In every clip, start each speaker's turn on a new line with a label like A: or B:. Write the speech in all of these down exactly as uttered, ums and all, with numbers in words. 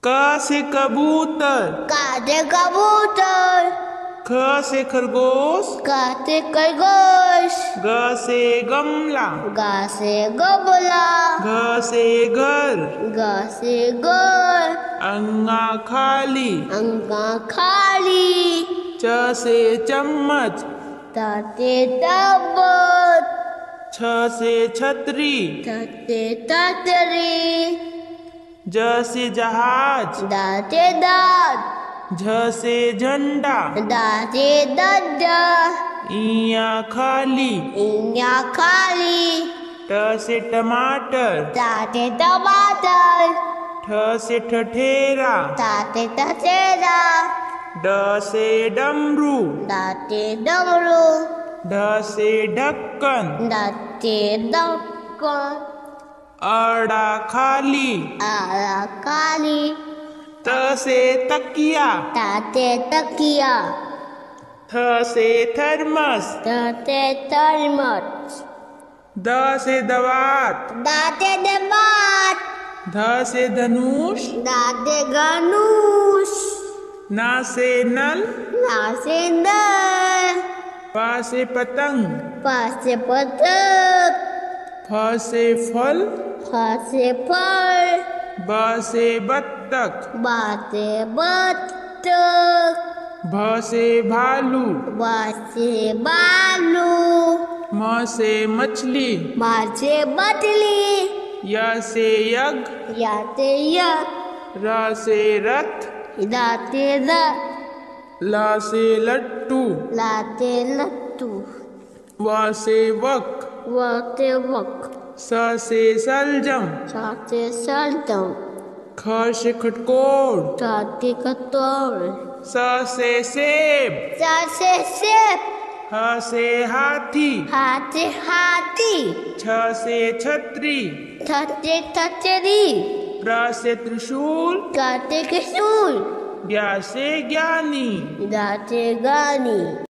A: क से कबूतर,
B: का से कबूतर,
A: ख से खरगोश,
B: का से खरगोश,
A: ग से गमला,
B: गा से गमला,
A: घ से घर,
B: ग से घर,
A: अंगा खाली,
B: अंगा खाली,
A: च से चम्मच,
B: त से तबत,
A: छ से छतरी,
B: त से ततरी,
A: ज से जहाज,
B: द से दांत,
A: झ से झंडा,
B: द से दड्डा,
A: इया खाली,
B: इया खाली,
A: ट से टमाटर,
B: त से टमाटर,
A: ठ से ठठेरा,
B: त से टसेरा,
A: ड से डमरू,
B: द से डमरू,
A: ढ से ढक्कन,
B: द से ढक्कन,
A: अड़ा खाली,
B: आ काली,
A: त से तकिया,
B: त से तकिया,
A: थ से थर्मस,
B: त से थर्मस,
A: द से दवात,
B: द से दबात,
A: ध से धनुष,
B: द से धनुष,
A: न से नल,
B: न से नल,
A: प से पतंग,
B: प से पतंग,
A: फ से फल,
B: फ से फल,
A: ब से बत्तख,
B: ब से बत्तख,
A: भ से भालू,
B: ब से बालू,
A: म से मछली,
B: म से मछली,
A: य से यज्ञ,
B: या से यज्ञ,
A: र से रथ,
B: द से रथ,
A: ल से लट्टू,
B: ला से लट्टू,
A: व से वक,
B: व से वक,
A: स से सलजम,
B: स से सलजम,
A: ख से खटकोड़,
B: ट से खटोल,
A: स से सेब,
B: स से सेब,
A: ह से हाथी,
B: हा से हाथी,
A: छ से छतरी,
B: थ से छतरी,
A: र से त्रिशूल,
B: ग से त्रिशूल,
A: ज्ञ से ज्ञानी,
B: ग से ज्ञानी,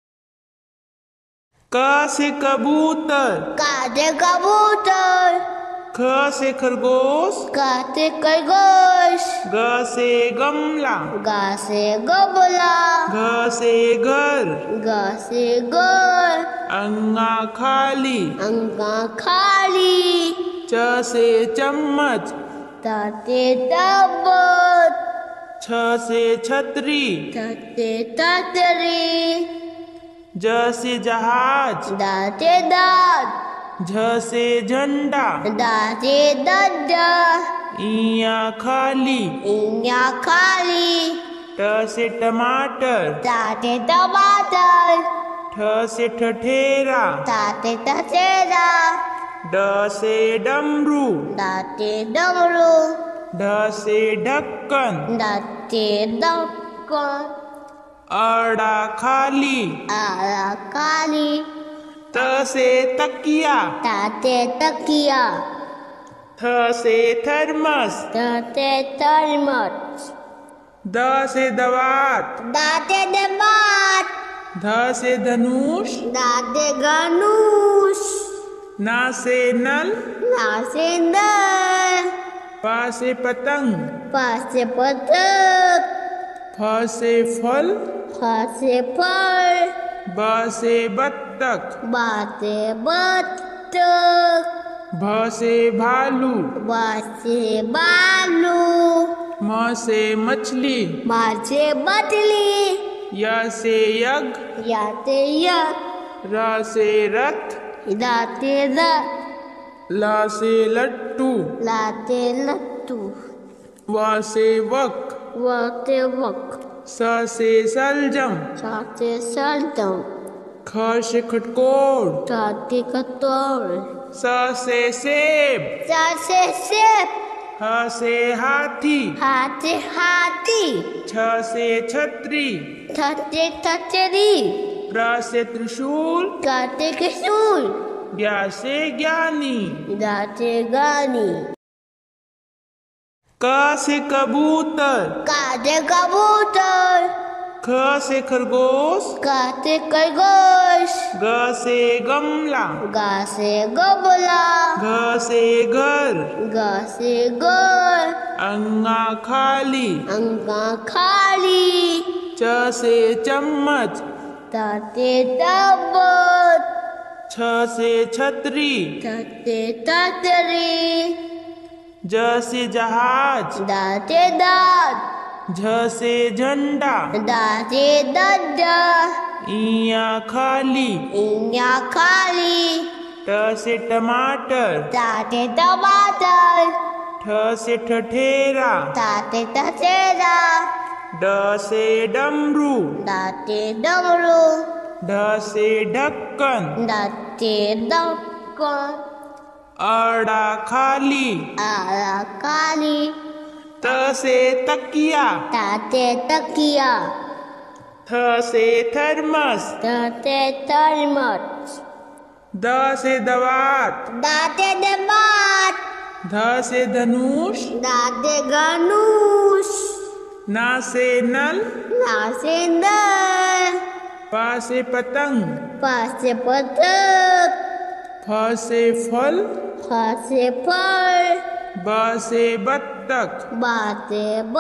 A: क से कबूतर,
B: का से कबूतर,
A: ख से खरगोश,
B: का से खरगोश,
A: ग से गमला,
B: गा से गमला,
A: घ से घर,
B: ग से घर,
A: अंगा खाली,
B: अंगा खाली,
A: च से चम्मच,
B: त से तबत,
A: छ से छतरी,
B: त से ततरी,
A: ज से जहाज,
B: द से दांत,
A: झ से झंडा,
B: द से दड्डा,
A: इया खाली,
B: इया खाली,
A: ट से टमाटर,
B: त से टमाटर,
A: ठ से ठठेरा,
B: त से टसेरा,
A: ड से डमरू,
B: द से डमरू,
A: ढ से ढक्कन,
B: द से ढक्कन,
A: अड़ा खाली,
B: आ काली,
A: त से तकिया,
B: त से तकिया,
A: थ से थर्मस,
B: त से थर्मस,
A: द से दवात,
B: द से दबात,
A: ध से धनुष,
B: द से धनुष,
A: न से नल,
B: न से नल,
A: प से पतंग,
B: प से पतंग,
A: फ से फल,
B: फ से फल,
A: ब से बत्तख,
B: ब से बत्तख,
A: भ से भालू,
B: ब से बालू,
A: म से मछली,
B: म से मछली,
A: य से यज्ञ,
B: या से यज्ञ,
A: र से रथ,
B: द से रथ,
A: ल से लट्टू,
B: ला से लट्टू,
A: व से वक,
B: व से वक,
A: स से सलजम,
B: स से सलजम,
A: ख से खटकोड़,
B: ट से खटोल,
A: स से सेब,
B: स से सेब,
A: ह से हाथी,
B: हा से हाथी,
A: छ से छतरी,
B: थ से छतरी,
A: र से त्रिशूल,
B: ग से त्रिशूल,
A: ज्ञ से ज्ञानी,
B: ग से ज्ञानी,
A: क से कबूतर,
B: का से कबूतर,
A: ख से खरगोश,
B: ग से खरगोश,
A: ग से गमला,
B: ग से गमला,
A: घ से घर,
B: घ से घर,
A: अंगा खाली,
B: अंगा खाली,
A: च से चम्मच,
B: त से चम्मच,
A: छ से छतरी,
B: त से छतरी,
A: ज से जहाज,
B: द से दांत,
A: झ से झंडा,
B: द से डंडा,
A: इया खाली,
B: इया खाली,
A: ट से टमाटर,
B: त से टमाटर,
A: ठ से ठठेरा,
B: त से टचेरा,
A: ड से डमरू,
B: द से डमरू,
A: ढ से ढक्कन,
B: द से ढक्कन,
A: अड़ा खाली,
B: आ काली,
A: त से तकिया,
B: त से तकिया,
A: थ से थर्मस,
B: त से थर्मस,
A: द से दवात,
B: द से दबात,
A: ध से धनुष,
B: द से धनुष,
A: ना से नल,
B: न से नल,
A: पा से पतंग,
B: प से पतंग,
A: फ से फल,
B: फ से फल,
A: ब से बत्तख,
B: ब से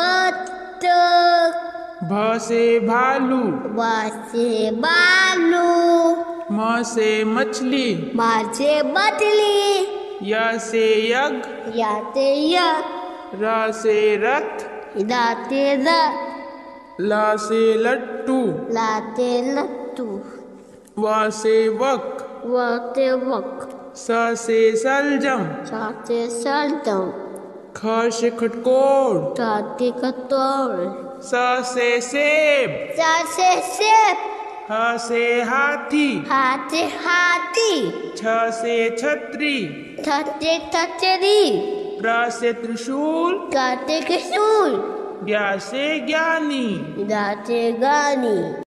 B: बत्तख,
A: भ से भालू,
B: ब से बालू,
A: म से मछली,
B: म से मछली,
A: य से यज्ञ,
B: य से यज्ञ,
A: र से रथ,
B: द से रथ,
A: ल से लट्टू,
B: ल से लट्टू,
A: व से वक,
B: व से वक,
A: स से सलजम,
B: स से सलजम,
A: ख से खटकोड़,
B: ट से खटोल,
A: स से सेब,
B: स से सेब,
A: ह से हाथी,
B: ह से हाथी,
A: छ से छतरी,
B: थ से छतरी,
A: प्र से त्रिशूल,
B: ग से त्रिशूल,
A: ज्ञ से ज्ञानी,
B: ग से ज्ञानी,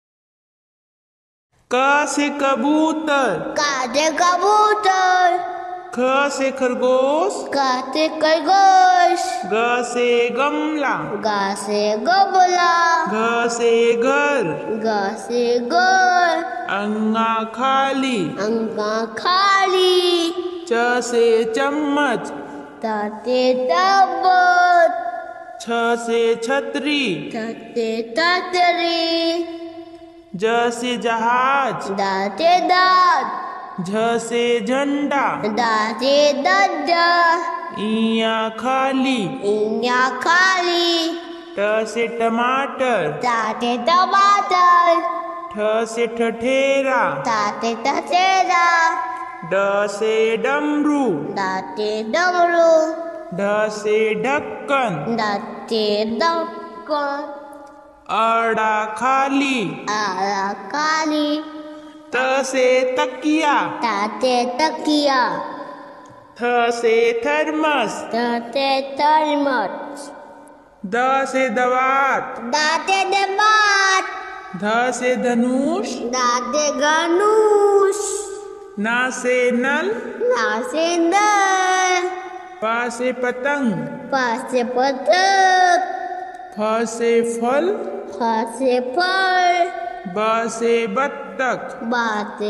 A: क से कबूतर,
B: क से कबूतर,
A: ख से खरगोश,
B: ग से खरगोश,
A: ग से गमला,
B: ग से गमला,
A: घ से घर,
B: घ से घर,
A: अंगा खाली,
B: अंगा खाली,
A: च से चम्मच,
B: त से चम्मच,
A: छ से छतरी,
B: त से छतरी,
A: ज से जहाज,
B: द से दांत,
A: झ से झंडा,
B: द से डंडा,
A: इया खाली,
B: इया खाली,
A: ट से टमाटर,
B: त से टमाटर,
A: ठ से ठठेरा,
B: त से टचेरा,
A: ड से डमरू,
B: द से डमरू,
A: ढ से ढक्कन,
B: द से ढक्कन,
A: अड़ा खाली,
B: आ काली,
A: त से तकिया,
B: त से तकिया,
A: थ से थर्मस,
B: त से थर्मस,
A: द से दवात,
B: द से दबात,
A: ध से धनुष,
B: द से धनुष,
A: ना से नल,
B: न से नल,
A: पा से पतंग,
B: प से पतंग,
A: फ से फल,
B: फ से फल,
A: ब से बत्तख,
B: ब से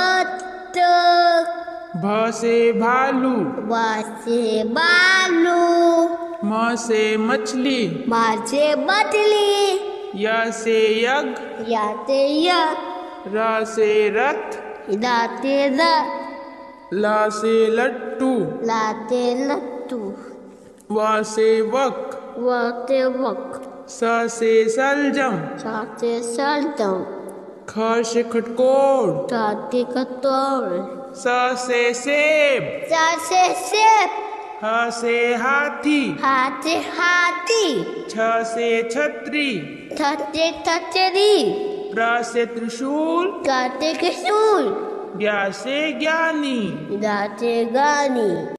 B: बत्तख,
A: भ से भालू,
B: ब से बालू,
A: म से मछली,
B: म से मछली,
A: य से यज्ञ,
B: य से यज्ञ,
A: र से रथ,
B: द से रथ,
A: ल से लट्टू,
B: ल से लट्टू,
A: व से वक,
B: व से वक,
A: स से सलजम,
B: स से सलजम,
A: ख से खटकोड़,
B: ट से खटोल,
A: स से सेब,
B: स से सेब,
A: ह से हाथी,
B: ह से हाथी,
A: छ से छतरी,
B: थ से छतरी,
A: प्र से त्रिशूल,
B: ग से त्रिशूल,
A: ज्ञ से ज्ञानी,
B: ग से ज्ञानी।